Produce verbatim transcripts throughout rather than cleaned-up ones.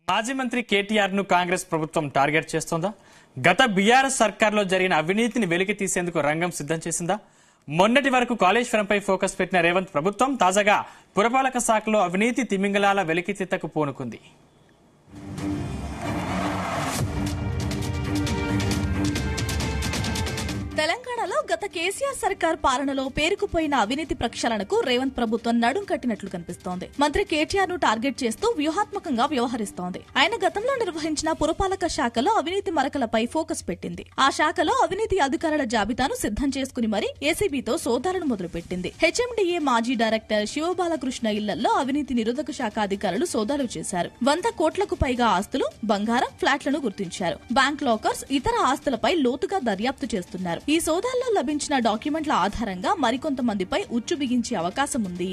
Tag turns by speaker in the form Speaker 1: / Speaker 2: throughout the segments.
Speaker 1: మాజీ మంత్రి కేటీఆర్ ను కాంగ్రెస్ ప్రభుత్వం టార్గెట్ చేస్తోందా? గత బీఆర్ఎస్ సర్కార్లో జరిగిన అవినీతిని వెలికి తీసేందుకు రంగం సిద్ధం చేసిందా? మొన్నటి వరకు కాళేశ్వరంపై ఫోకస్ పెట్టిన రేవంత్ ప్రభుత్వం తాజాగా పురపాలక శాఖలో అవినీతి తిమింగలాల వెలికితీతకు పూనుకుంది.
Speaker 2: తెలంగాణలో గత కేసీఆర్ సర్కార్ పాలనలో పేరుకుపోయిన అవినీతి ప్రక్షాళనకు రేవంత్ ప్రభుత్వం నడుం కట్టినట్లు కనిపిస్తోంది. మంత్రి కేటీఆర్ ను టార్గెట్ చేస్తూ వ్యూహాత్మకంగా వ్యవహరిస్తోంది. ఆయన గతంలో నిర్వహించిన పురపాలక శాఖలో అవినీతి మరకలపై ఫోకస్ పెట్టింది. ఆ శాఖలో అవినీతి అధికారుల జాబితాను సిద్ధం చేసుకుని మరీ ఏసీబీతో సోదాలను మొదలుపెట్టింది. హెచ్ఎండిఏ మాజీ డైరెక్టర్ శివబాలకృష్ణ ఇళ్లలో అవినీతి నిరోధక శాఖ అధికారులు సోదాలు చేశారు. వంద కోట్లకు పైగా ఆస్తులు, బంగారం, ఫ్లాట్లను గుర్తించారు. బ్యాంక్ లాకర్స్, ఇతర ఆస్తులపై లోతుగా దర్యాప్తు చేస్తున్నారు. ఈ సోదాల్లో లభించిన డాక్యుమెంట్ల ఆధారంగా మరికొంతమందిపై ఉచ్చు బిగించే అవకాశం ఉంది.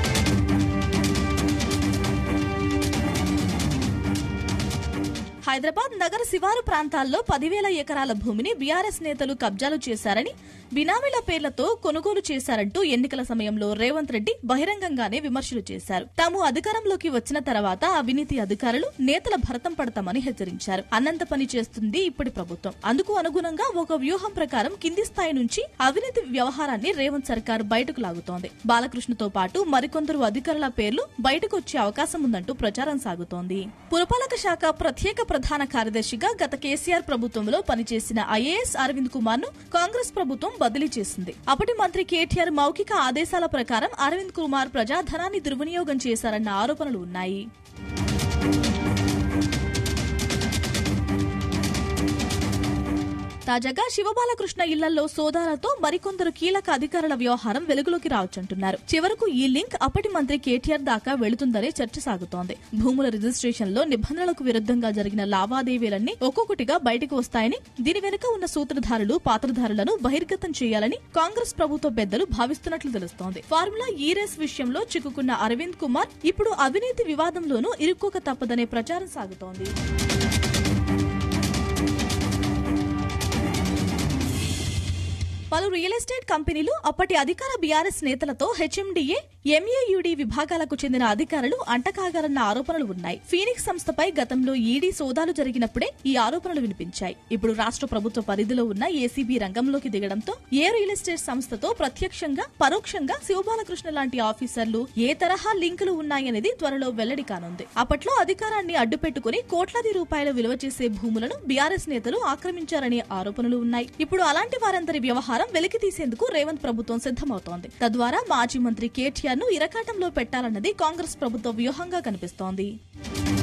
Speaker 2: హైదరాబాద్ నగర శివారు ప్రాంతాల్లో పదివేల ఎకరాల భూమిని బీఆర్ఎస్ నేతలు కబ్జాలు చేశారని, బినామీల పేర్లతో కొనుగోలు చేశారంటూ ఎన్నికల సమయంలో రేవంత్ రెడ్డి బహిరంగంగానే విమర్శలు చేశారు. తాము అధికారంలోకి వచ్చిన తర్వాత అవినీతి అధికారులు నేతల భరతం పడతామని హెచ్చరించారు. అన్నంత పని చేస్తుంది ఇప్పటి ప్రభుత్వం. అందుకు అనుగుణంగా ఒక వ్యూహం ప్రకారం కింది స్థాయి నుంచి అవినీతి వ్యవహారాన్ని రేవంత్ సర్కార్ బయటకు లాగుతోంది. బాలకృష్ణతో పాటు మరికొందరు అధికారుల పేర్లు బయటకు వచ్చే అవకాశం ఉందంటూ ప్రచారం సాగుతోంది. పురపాలక శాఖ ప్రత్యేక ప్రధాన కార్యదర్శిగా గత కేసీఆర్ ప్రభుత్వంలో పనిచేసిన ఐఏఎస్ అరవింద్ కుమార్ ను కాంగ్రెస్ ప్రభుత్వం బదిలీ చేసింది. అప్పటి మంత్రి కేటీఆర్ మౌఖిక ఆదేశాల ప్రకారం అరవింద్ కుమార్ ప్రజాధనాన్ని దుర్వినియోగం చేశారన్న ఆరోపణలు ఉన్నాయి. తాజాగా శివబాలకృష్ణ ఇళ్లలో సోదాలతో మరికొందరు కీలక అధికారుల వ్యవహారం వెలుగులోకి రావచ్చంటున్నారు. చివరకు ఈ లింక్ అప్పటి మంత్రి కేటీఆర్ దాకా వెళుతుందనే చర్చ సాగుతోంది. భూముల రిజిస్ట్రేషన్ లో నిబంధనలకు విరుద్ధంగా జరిగిన లావాదేవీలన్నీ ఒక్కొక్కటిగా బయటకు వస్తాయని, దీని వెనుక ఉన్న సూత్రధారులు, పాత్రధారులను బహిర్గతం చేయాలని కాంగ్రెస్ ప్రభుత్వ పెద్దలు భావిస్తున్నట్లు తెలుస్తోంది. ఫార్ములా ఈ రేస్ విషయంలో చిక్కుకున్న అరవింద్ కుమార్ ఇప్పుడు అవినీతి వివాదంలోనూ ఇరుక్కోక తప్పదనే ప్రచారం సాగుతోంది. పలు రియల్ ఎస్టేట్ కంపెనీలు, అప్పటి అధికార బీఆర్ఎస్ నేతలతో హెచ్ఎండిఏ, ఎంఏయుడి విభాగాలకు చెందిన అధికారులు అంటకాగారన్న ఆరోపణలు ఉన్నాయి. ఫీనిక్స్ సంస్థపై గతంలో ఈడీ సోదాలు జరిగినప్పుడే ఈ ఆరోపణలు వినిపించాయి. ఇప్పుడు రాష్ట్ర ప్రభుత్వ పరిధిలో ఉన్న ఏసీబీ రంగంలోకి దిగడంతో ఏ రియల్ ఎస్టేట్ సంస్థతో ప్రత్యక్షంగా, పరోక్షంగా శివబాలకృష్ణ లాంటి ఆఫీసర్లు ఏ తరహా లింకులు ఉన్నాయనేది త్వరలో వెల్లడి కానుంది. అప్పట్లో అధికారాన్ని అడ్డుపెట్టుకుని కోట్లాది రూపాయల విలువ చేసే భూములను బీఆర్ఎస్ నేతలు ఆక్రమించారనే ఆరోపణలు ఉన్నాయి. ఇప్పుడు అలాంటి వారందరి వ్యవహారం వెలికి తీసేందుకు రేవంత్ ప్రభుత్వం సిద్దమవుతోంది. తద్వారా మాజీ మంత్రి కేటీఆర్ ను ఇరకాటంలో పెట్టాలన్నది కాంగ్రెస్ ప్రభుత్వ వ్యూహంగా కనిపిస్తోంది.